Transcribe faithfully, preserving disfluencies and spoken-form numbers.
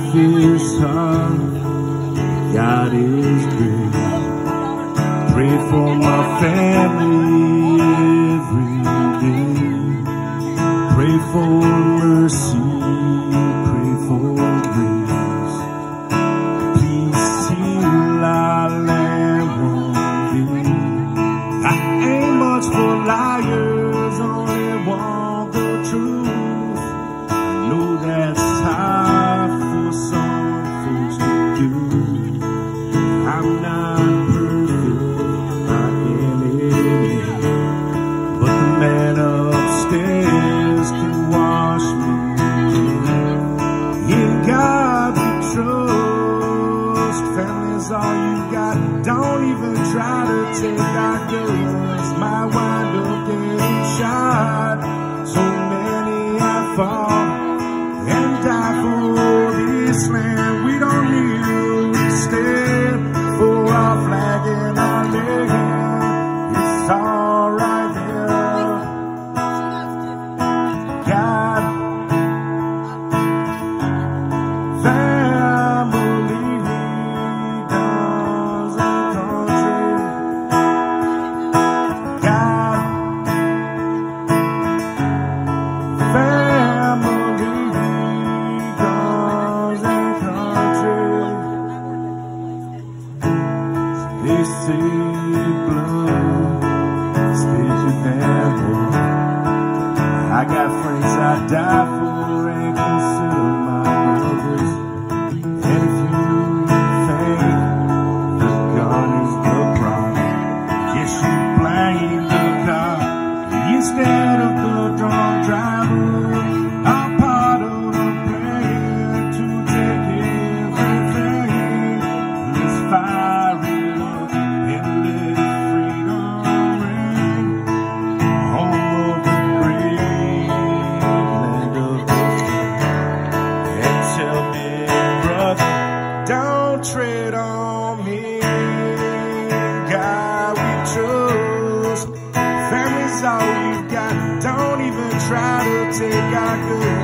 life is hard, God is great. Pray for my family every day. Pray for mercy, pray for grace. Peace heal our land one day. I ain't much for liars, only want the truth. I know that's hard for some folks to do. I'm not perfect, I can't admit, but the man upstairs can wash me clean. In God we trust. Family's all you got. Don't even try to take our guns. Might wind up getting shot. So many have fought and died for this land. We don't kneel, we stand for our flag and our land. It's all right there. God, family, guns and country. God, family, guns and country. They say blood stays you never. I got friends I die for and consider my brothers. And if you think the gun is the problem, yes, you blame the car instead of the drunk driver. I'm part of the plan to take everything. Let's fire it up and let freedom ring. Home of the brave, land of the free. And tell me, brother, don't tread on me. God we trust. Family's all you got. Don't even try to take our good.